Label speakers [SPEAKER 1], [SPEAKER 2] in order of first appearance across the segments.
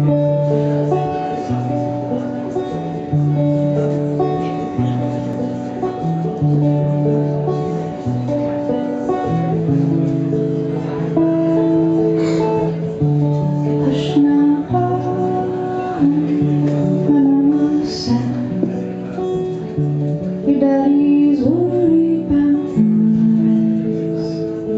[SPEAKER 1] Hush now, my mama said your daddy's worried about the rest.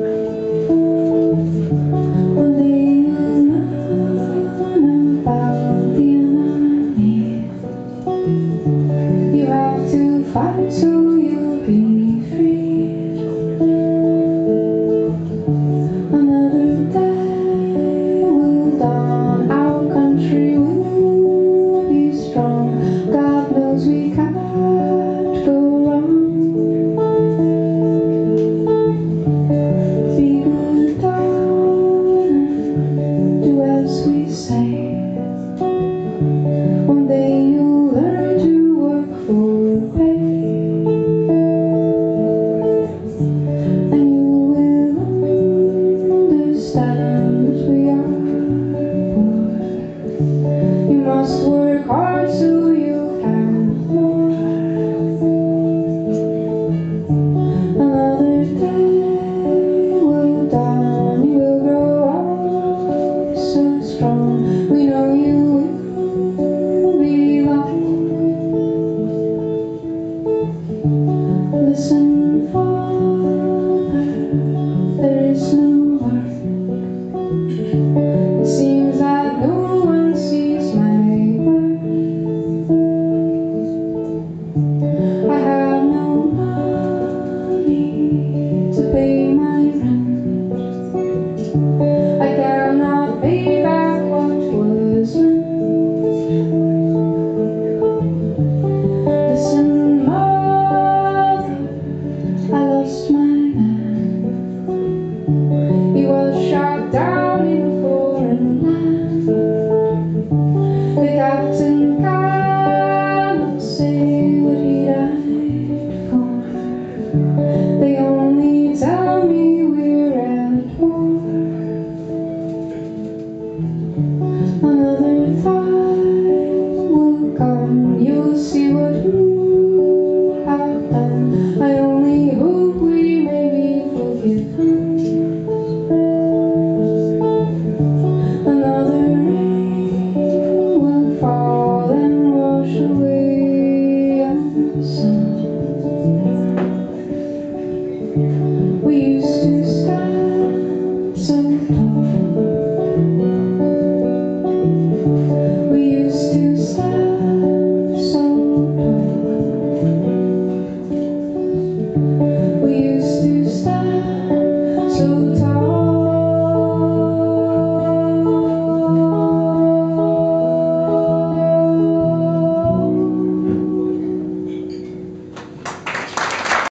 [SPEAKER 1] One day you'll learn about the enemy. You have to fight so you'll be free. Another day will dawn, our country will be strong. God knows we can't go wrong. Be good, darling, do as we say. One day you'll learn to work for pay, and you will understand we are poor. You must work hard so you can more. Another day will dawn, you will grow up so strong. We know you will belong. Listen, Father, there is no work. It seems that no one sees my work. I have no money to pay my rent. I cannot pay back what was lent. Listen, Mother, I lost my man. He was shot down in a foreign land. The captain cannot say what he died for. They only tell me we're at war.